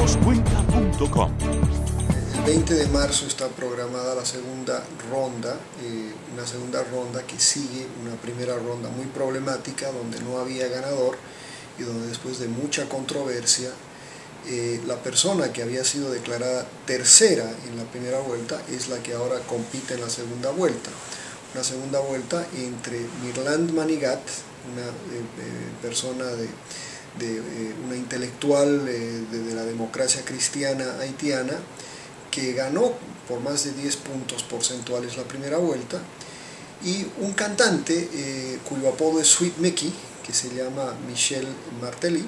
elnoscuenta.com. El 20 de marzo está programada la segunda ronda, una segunda ronda que sigue una primera ronda muy problemática donde no había ganador y donde después de mucha controversia la persona que había sido declarada tercera en la primera vuelta es la que ahora compite en la segunda vuelta. Una segunda vuelta entre Mirland Manigat, una persona una intelectual de la democracia cristiana haitiana, que ganó por más de 10 puntos porcentuales la primera vuelta, y un cantante cuyo apodo es Sweet Mickey, que se llama Michel Martelly,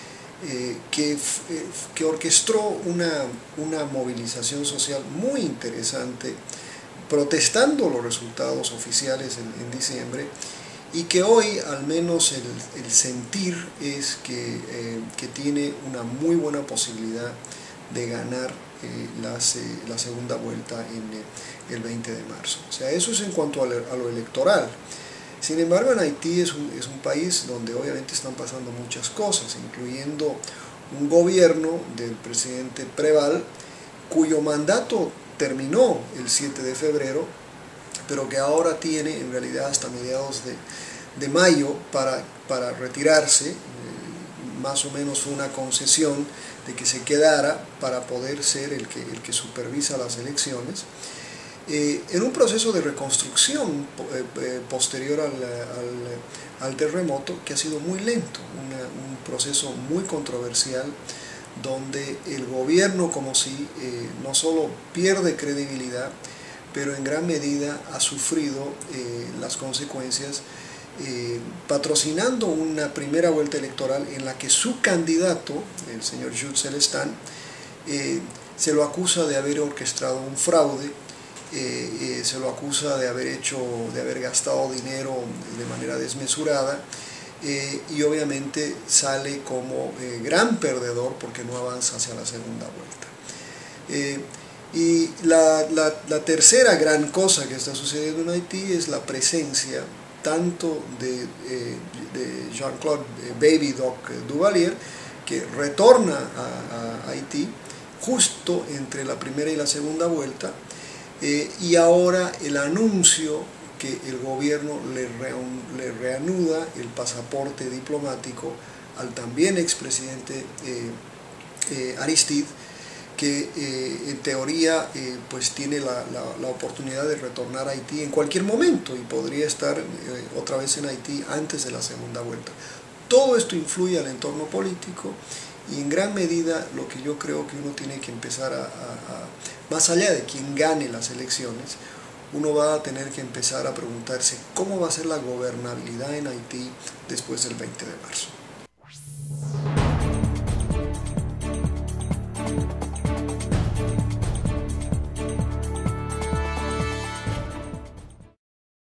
que orquestó una movilización social muy interesante protestando los resultados oficiales en diciembre, y que hoy al menos el sentir es que tiene una muy buena posibilidad de ganar la segunda vuelta en el 20 de marzo. O sea, eso es en cuanto a lo electoral. Sin embargo, en Haití es un país donde obviamente están pasando muchas cosas, incluyendo un gobierno del presidente Preval, cuyo mandato terminó el 7 de febrero, pero que ahora tiene en realidad hasta mediados de mayo para retirarse. Más o menos fue una concesión de que se quedara para poder ser el que supervisa las elecciones, en un proceso de reconstrucción posterior al terremoto, que ha sido muy lento, un proceso muy controversial, donde el gobierno como si no solo pierde credibilidad, pero en gran medida ha sufrido las consecuencias, patrocinando una primera vuelta electoral en la que su candidato, el señor Jules Celestin, se lo acusa de haber orquestado un fraude, se lo acusa de haber gastado dinero de manera desmesurada, y obviamente sale como gran perdedor porque no avanza hacia la segunda vuelta. Y la tercera gran cosa que está sucediendo en Haití es la presencia tanto de Jean-Claude Baby Doc Duvalier, que retorna a Haití justo entre la primera y la segunda vuelta, y ahora el anuncio que el gobierno le reanuda el pasaporte diplomático al también expresidente Aristide, que en teoría pues tiene la oportunidad de retornar a Haití en cualquier momento y podría estar otra vez en Haití antes de la segunda vuelta. Todo esto influye al entorno político, y en gran medida lo que yo creo que uno tiene que empezar más allá de quien gane las elecciones, uno va a tener que empezar a preguntarse cómo va a ser la gobernabilidad en Haití después del 20 de marzo.